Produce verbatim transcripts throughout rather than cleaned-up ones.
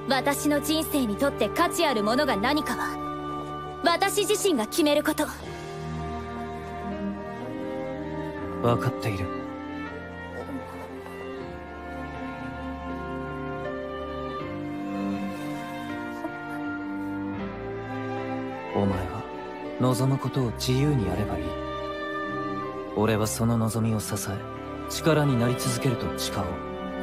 私の人生にとって価値あるものが何かは私自身が決めること。 分かっている。お前は望むことを自由にやればいい。俺はその望みを支え力になり続けると誓おう。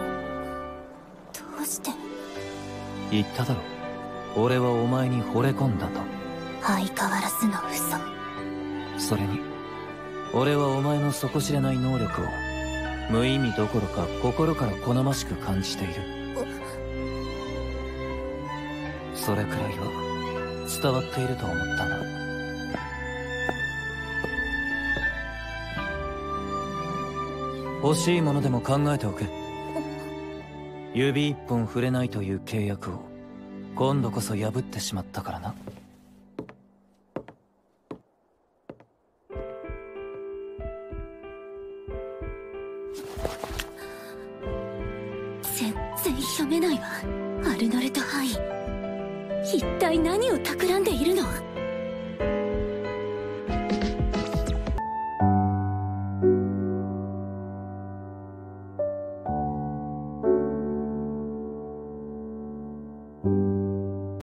どうして？ 言っただろ、俺はお前に惚れ込んだと。 相変わらずの嘘。 それに俺はお前の底知れない能力を無意味どころか心から好ましく感じている。それくらいは伝わっていると思ったな。欲しいものでも考えておけ。指一本触れないという契約を今度こそ破ってしまったからな。 全然読めないわ。アルノレとハイ、一体何を企んでいるの？